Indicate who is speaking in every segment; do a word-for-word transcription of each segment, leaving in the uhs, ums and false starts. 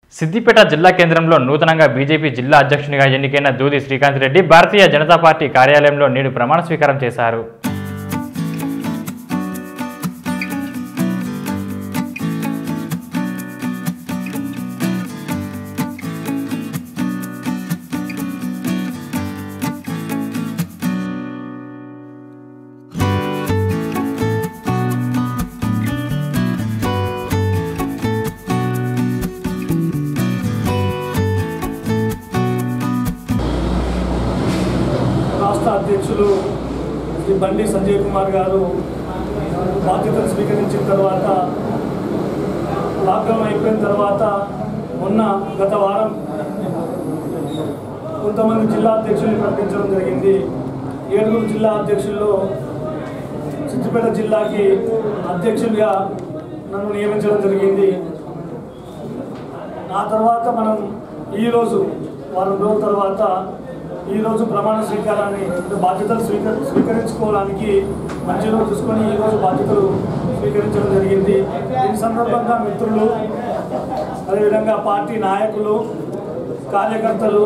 Speaker 1: సిద్దిపేట జిల్లా కేంద్రంలో నూతనంగా బీజేపీ జిల్లా అధ్యక్షునిగా ఎన్నికైన దూది శ్రీకాంత్ రెడ్డి భారతీయ జనతా పార్టీ కార్యాలయంలో నేడు ప్రమాణ స్వీకారం చేశారు.
Speaker 2: రాష్ట్ర అధ్యక్షులు శ్రీ బండి సంజయ్ కుమార్ గారు బాధ్యతలు స్వీకరించిన తర్వాత లాక్డౌన్ అయిపోయిన తర్వాత మొన్న గత వారం కొంతమంది జిల్లా అధ్యక్షుల్ని ప్రకటించడం జరిగింది. ఏడుగురు జిల్లా అధ్యక్షుల్లో సిద్దిపేట జిల్లాకి అధ్యక్షులుగా నన్ను నియమించడం జరిగింది. ఆ తర్వాత మనం ఈరోజు వారం రోజుల తర్వాత ఈరోజు ప్రమాణ స్వీకారాన్ని బాధ్యతలు స్వీకర స్వీకరించుకోవడానికి మంచి రోజు చూసుకొని ఈరోజు బాధ్యతలు స్వీకరించడం జరిగింది. ఈ సందర్భంగా మిత్రులు, అదేవిధంగా పార్టీ నాయకులు, కార్యకర్తలు,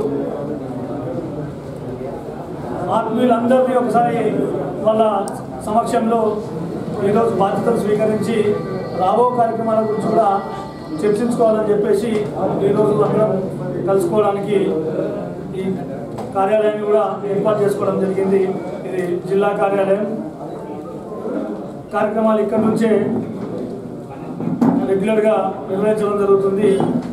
Speaker 2: ఆత్మీయులందరినీ ఒకసారి వాళ్ళ సమక్షంలో ఈరోజు బాధ్యతలు స్వీకరించి రాబో కార్యక్రమాల గురించి కూడా చర్చించుకోవాలని చెప్పేసి ఈరోజు అందరం కలుసుకోవడానికి ఈ కార్యాలయాన్ని కూడా ఏర్పాటు చేసుకోవడం జరిగింది. ఇది జిల్లా కార్యాలయం. కార్యక్రమాలు ఇక్కడి నుంచే రెగ్యులర్గా నిర్వహించడం జరుగుతుంది.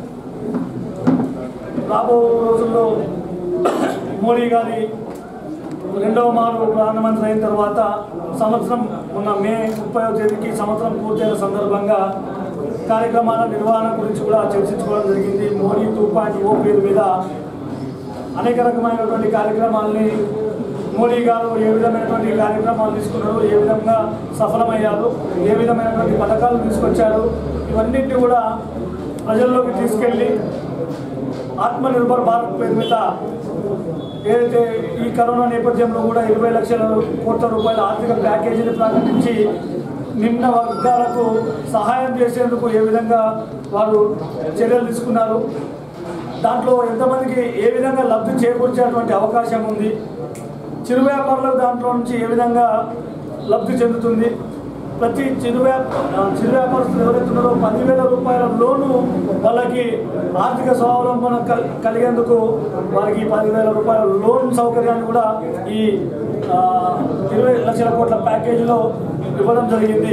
Speaker 2: రాబో రోజుల్లో మోడీ గారి రెండవ మారు ప్రధానమంత్రి అయిన తర్వాత సంవత్సరం మొన్న మే ముప్పైవ తేదీకి సంవత్సరం పూర్తయిన సందర్భంగా కార్యక్రమాల నిర్వహణ గురించి కూడా చర్చించుకోవడం జరిగింది. మోడీ టూ పాయింట్ ఓ పేరు మీద అనేక రకమైనటువంటి కార్యక్రమాలని మోడీ గారు ఏ విధమైనటువంటి కార్యక్రమాలు తీసుకున్నారు, ఏ విధంగా సఫలమయ్యారు, ఏ విధమైనటువంటి పథకాలు తీసుకొచ్చారు, ఇవన్నింటినీ కూడా ప్రజల్లోకి తీసుకెళ్ళి ఆత్మనిర్భర్ భారత్ పేరు మీద ఏదైతే ఈ కరోనా నేపథ్యంలో కూడా ఇరవై లక్షల కోట్ల రూపాయల ఆర్థిక ప్యాకేజీని ప్రకటించి నిమ్న వర్గాలకు సహాయం చేసేందుకు ఏ విధంగా వారు చర్యలు తీసుకున్నారు, దాంట్లో ఎంతమందికి ఏ విధంగా లబ్ధి చేకూర్చేటువంటి అవకాశం ఉంది, చిరు వ్యాపారులకు దాంట్లో నుంచి ఏ విధంగా లబ్ధి చెందుతుంది, ప్రతి చిరు వ్యాపార చిరు వ్యాపారస్తులు ఎవరైతే ఉన్నారో పదివేల రూపాయల లోను వాళ్ళకి ఆర్థిక స్వావలంబన కలిగేందుకు వారికి పదివేల రూపాయల లోన్ సౌకర్యాన్ని కూడా ఈ ఇరవై లక్షల కోట్ల ప్యాకేజీలో ఇవ్వడం జరిగింది.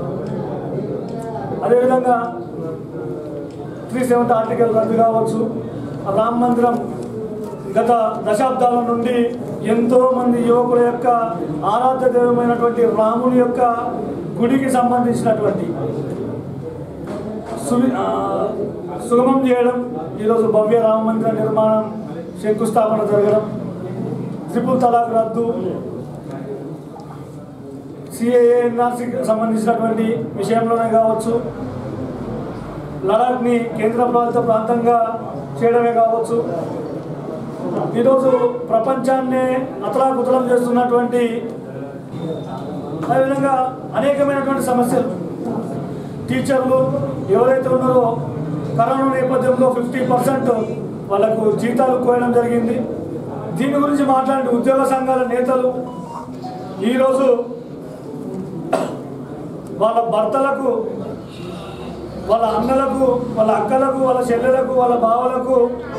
Speaker 2: అదేవిధంగా త్రీ సెవెంటీ ఆర్టికల్ రద్దు కావచ్చు, రామ మందిరం గత దశాబ్దాల నుండి ఎంతో మంది యువకుల యొక్క ఆరాధ్య దైవమైనటువంటి రాముని యొక్క గుడికి సంబంధించినటువంటి సువి సుగమం చేయడం, ఈరోజు భవ్య రామ మందిర నిర్మాణం శంకుస్థాపన జరగడం, ట్రిపుల్ తలాక్ రద్దు, సిఏఏ ఎన్ఆర్సీకి సంబంధించినటువంటి విషయంలోనే కావచ్చు, లడాఖ్ని కేంద్ర పాలిత ప్రాంతంగా చేయడమే కావచ్చు, ఈరోజు ప్రపంచాన్నే అతలాకుతలం చేస్తున్నటువంటి అదేవిధంగా అనేకమైనటువంటి సమస్యలు, టీచర్లు ఎవరైతే ఉన్నారో కరోనా నేపథ్యంలో ఫిఫ్టీ పర్సెంట్ వాళ్ళకు జీతాలు కోయడం జరిగింది. దీని గురించి మాట్లాడే ఉద్యోగ సంఘాల నేతలు ఈరోజు వాళ్ళ భర్తలకు, వాళ్ళ అన్నలకు, వాళ్ళ అక్కలకు, వాళ్ళ చెల్లెలకు, వాళ్ళ బావలకు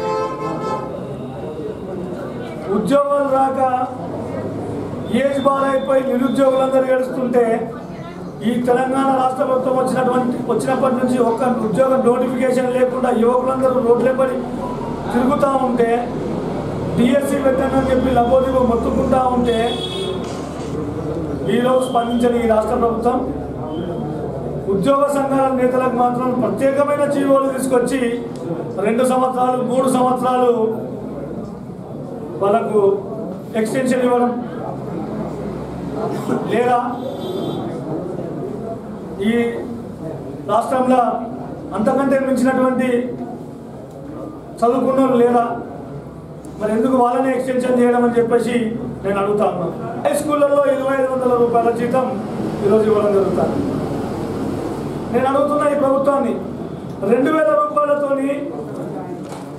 Speaker 2: ఉద్యోగాలు రాక ఏజ్ బార్ అయిపోయి నిరుద్యోగులందరూ ఏడుస్తుంటే ఈ తెలంగాణ రాష్ట్ర ప్రభుత్వం వచ్చినటువంటి వచ్చినప్పటి నుంచి ఒక్క ఉద్యోగ నోటిఫికేషన్ లేకుండా యువకులందరూ రోడ్లెంబడి తిరుగుతూ ఉంటే, డిఎస్సి పెట్టానని చెప్పి లబోదిబో మొత్తుకుంటూ ఉంటే ఈరోజు స్పందించని ఈ రాష్ట్ర ప్రభుత్వం ఉద్యోగ సంఘాల నేతలకు మాత్రం ప్రత్యేకమైన జీవోలు తీసుకొచ్చి రెండు సంవత్సరాలు మూడు సంవత్సరాలు వాళ్ళకు ఎక్స్టెన్షన్ ఇవ్వడం, లేదా ఈ రాష్ట్రంలో అంతకంటే మించినటువంటి చదువుకున్న వాళ్ళు లేదా, మరి ఎందుకు వాళ్ళనే ఎక్స్టెన్షన్ చేయడం అని చెప్పేసి నేను అడుగుతా ఉన్నాను. హై స్కూళ్ళల్లో ఇరవై ఐదు వందల రూపాయల జీతం ఈరోజు ఇవ్వడం జరుగుతుంది. నేను అడుగుతున్న ఈ ప్రభుత్వాన్ని రెండు వేల రూపాయలతోని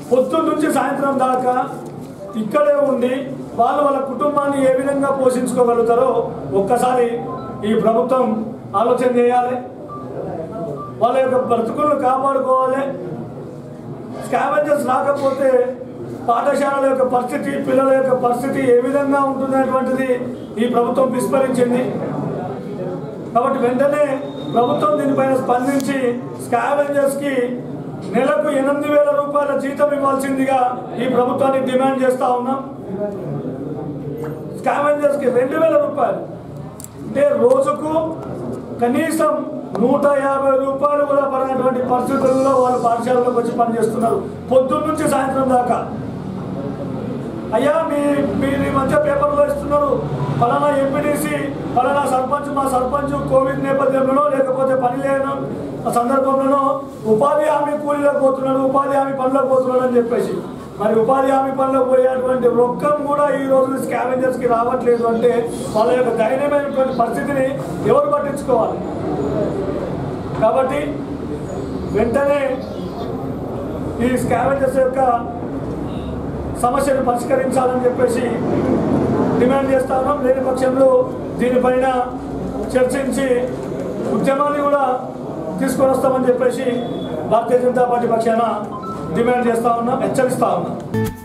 Speaker 2: పొద్దున్న నుంచి సాయంత్రం దాకా ఇక్కడే ఉండి వాళ్ళు వాళ్ళ కుటుంబాన్ని ఏ విధంగా పోషించుకోగలుగుతారో ఒక్కసారి ఈ ప్రభుత్వం ఆలోచన చేయాలి. వాళ్ళ యొక్క బ్రతుకులను కాపాడుకోవాలి. స్కావెంజర్స్ రాకపోతే పాఠశాలల యొక్క పరిస్థితి, పిల్లల యొక్క పరిస్థితి ఏ విధంగా ఉంటుందనేటువంటిది ఈ ప్రభుత్వం విస్మరించింది. కాబట్టి వెంటనే ప్రభుత్వం దీనిపైన స్పందించి స్కావెంజర్స్కి నెలకు ఎనిమిది వేల రూపాయల జీతం ఇవ్వాల్సిందిగా ఈ ప్రభుత్వాన్ని డిమాండ్ చేస్తూ ఉన్నాం. స్కావెంజర్స్కి రెండు వేల రూపాయలు అంటే రోజుకు కనీసం నూట యాభై రూపాయలు కూడా పడినటువంటి పరిస్థితుల్లో వాళ్ళు పాఠశాలలోకి వచ్చి పనిచేస్తున్నారు పొద్దున్న నుంచి సాయంత్రం దాకా. అయ్యా మీ మీరు ఈ మధ్య పేపర్లో ఇస్తున్నారు, పలానా ఎంపీడీసీ పలానా సర్పంచ్ మా సర్పంచ్ కోవిడ్ నేపథ్యంలోనో లేకపోతే పని లేని సందర్భంలోనో ఉపాధి హామీ కూలీలకు పోతున్నాడు, ఉపాధి హామీ పనులకు పోతున్నాడు అని చెప్పేసి, మరి ఉపాధి హామీ పనులకు పోయేటువంటి రొక్కం కూడా ఈ రోజు స్కావెంజర్స్కి రావట్లేదు అంటే వాళ్ళ యొక్క దయనీయమైనటువంటి పరిస్థితిని ఎవరు పట్టించుకోవాలి? కాబట్టి వెంటనే ఈ స్కావెంజర్స్ యొక్క సమస్యను పరిష్కరించాలని చెప్పేసి డిమాండ్ చేస్తా ఉన్నాం. లేని పక్షంలో దీనిపైన చర్చించి ఉద్యమాన్ని కూడా తీసుకొని వస్తామని చెప్పేసి భారతీయ జనతా పార్టీ పక్షాన డిమాండ్ చేస్తా ఉన్నాం, హెచ్చరిస్తా ఉన్నాం.